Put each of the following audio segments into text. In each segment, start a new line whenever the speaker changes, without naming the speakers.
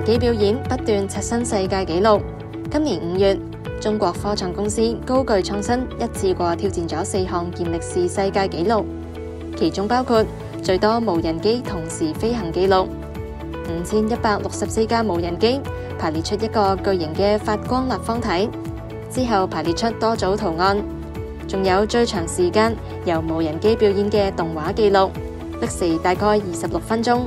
機表演不斷刷新世界紀錄。今年5月，中國科創公司高炬創新一次過挑戰咗4項健力士世界紀錄，其中包括最多無人機同時飛行紀錄，5164架無人機排列出一個巨型嘅發光立方體，之後排列出多組圖案，仲有最長時間由無人機表演嘅動畫紀錄，歷時大概26分鐘。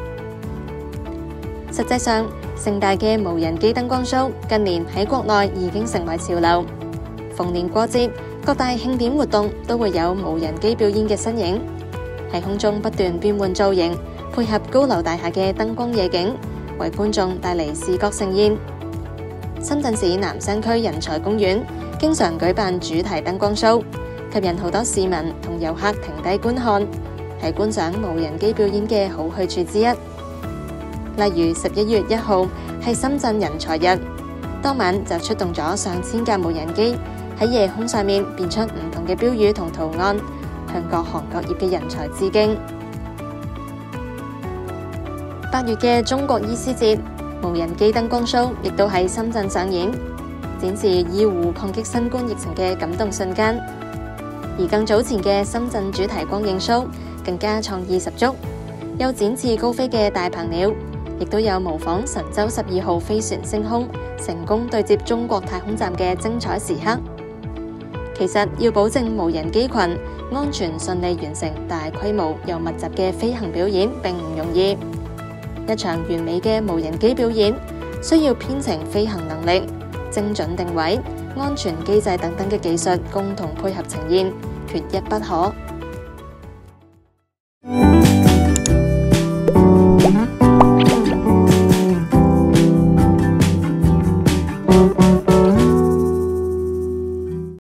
實際上，盛大嘅無人機燈光 show 近年喺國內已經成為潮流。逢年過節，各大慶典活動都會有無人機表演嘅身影，喺空中不斷變換造型，配合高樓大廈嘅燈光夜景，為觀眾帶嚟視覺盛宴。深圳市南山區人才公園經常舉辦主題燈光 show， 吸引好多市民同遊客停低觀看，係觀賞無人機表演嘅好去處之一。例如11月1號係深圳人才日，當晚就出動咗上千架無人機喺夜空上面變出唔同嘅標語同圖案，向各行各業嘅人才致敬。8月嘅中國醫師節，無人機燈光 show 亦都喺深圳上演，展示醫護抗擊新冠疫情嘅感動瞬間。而更早前嘅深圳主題光影 show 更加創意十足，有展翅高飛嘅大鵬鳥，亦都有模仿神舟12號飛船升空，成功對接中國太空站嘅精彩時刻。其實要保證無人機群安全順利完成大規模又密集嘅飛行表演並唔容易。一場完美嘅無人機表演需要編程飛行能力、精準定位、安全機制等等嘅技術共同配合呈現，缺一不可。